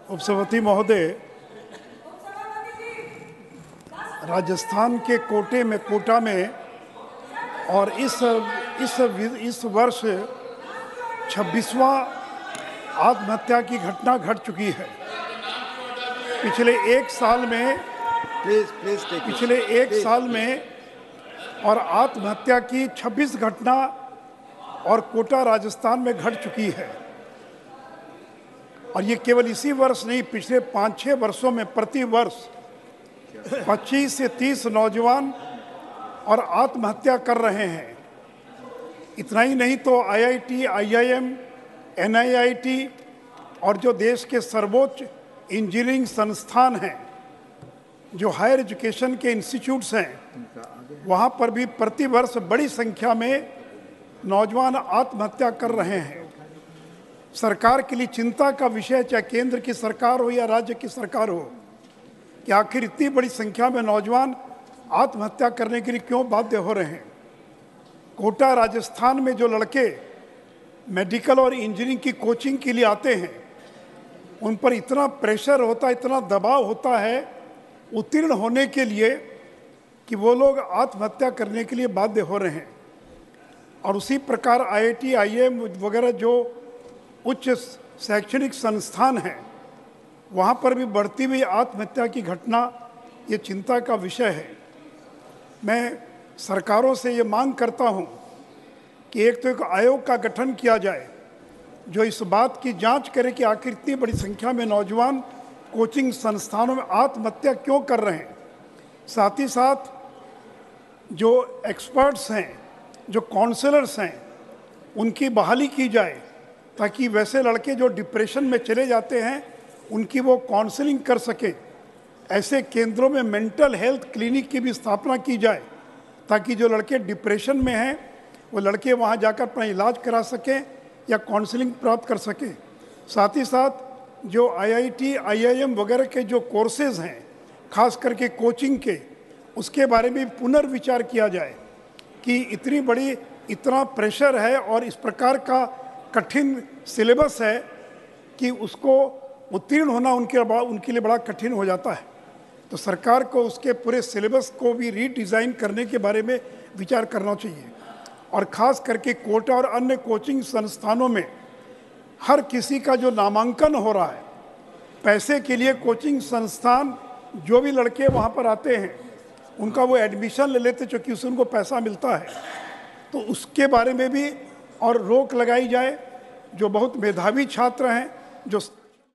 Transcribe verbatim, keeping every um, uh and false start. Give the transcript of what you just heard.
उपसभापति महोदय, राजस्थान के कोटे में कोटा में और इस इस इस वर्ष छब्बीसवां आत्महत्या की घटना घट चुकी है। पिछले एक साल में प्लीज प्लीज पिछले एक साल में और आत्महत्या की छब्बीस घटना और कोटा राजस्थान में घट चुकी है। और ये केवल इसी वर्ष नहीं, पिछले पाँच छः वर्षों में प्रति वर्ष पच्चीस से तीस नौजवान और आत्महत्या कर रहे हैं। इतना ही नहीं तो आई I T, IIM, N I I T और जो देश के सर्वोच्च इंजीनियरिंग संस्थान हैं, जो हायर एजुकेशन के इंस्टीट्यूट्स हैं, वहाँ पर भी प्रति वर्ष बड़ी संख्या में नौजवान आत्महत्या कर रहे हैं। सरकार के लिए चिंता का विषय, चाहे केंद्र की सरकार हो या राज्य की सरकार हो, कि आखिर इतनी बड़ी संख्या में नौजवान आत्महत्या करने के लिए क्यों बाध्य हो रहे हैं। कोटा राजस्थान में जो लड़के मेडिकल और इंजीनियरिंग की कोचिंग के लिए आते हैं, उन पर इतना प्रेशर होता है, इतना दबाव होता है उत्तीर्ण होने के लिए कि वो लोग आत्महत्या करने के लिए बाध्य हो रहे हैं। और उसी प्रकार आई I T, I I am वगैरह जो उच्च शैक्षणिक संस्थान हैं, वहाँ पर भी बढ़ती हुई आत्महत्या की घटना ये चिंता का विषय है। मैं सरकारों से ये मांग करता हूँ कि एक तो एक आयोग का गठन किया जाए जो इस बात की जांच करे कि आखिर इतनी बड़ी संख्या में नौजवान कोचिंग संस्थानों में आत्महत्या क्यों कर रहे हैं। साथ ही साथ जो एक्सपर्ट्स हैं, जो काउंसलर्स हैं, उनकी बहाली की जाए ताकि वैसे लड़के जो डिप्रेशन में चले जाते हैं उनकी वो काउंसलिंग कर सके। ऐसे केंद्रों में मेंटल हेल्थ क्लिनिक की भी स्थापना की जाए ताकि जो लड़के डिप्रेशन में हैं वो लड़के वहाँ जाकर अपना इलाज करा सकें या काउंसलिंग प्राप्त कर सकें। साथ ही साथ जो आई I T, I I am वगैरह के जो कोर्सेज हैं, खास करके कोचिंग के, उसके बारे में पुनर्विचार किया जाए कि इतनी बड़ी इतना प्रेशर है और इस प्रकार का कठिन सिलेबस है कि उसको उत्तीर्ण होना उनके उनके लिए बड़ा कठिन हो जाता है। तो सरकार को उसके पूरे सिलेबस को भी रीडिज़ाइन करने के बारे में विचार करना चाहिए। और ख़ास करके कोटा और अन्य कोचिंग संस्थानों में हर किसी का जो नामांकन हो रहा है, पैसे के लिए कोचिंग संस्थान जो भी लड़के वहाँ पर आते हैं उनका वो एडमिशन ले लेते चूँकि उससे उनको पैसा मिलता है, तो उसके बारे में भी और रोक लगाई जाए। जो बहुत मेधावी छात्र हैं, जो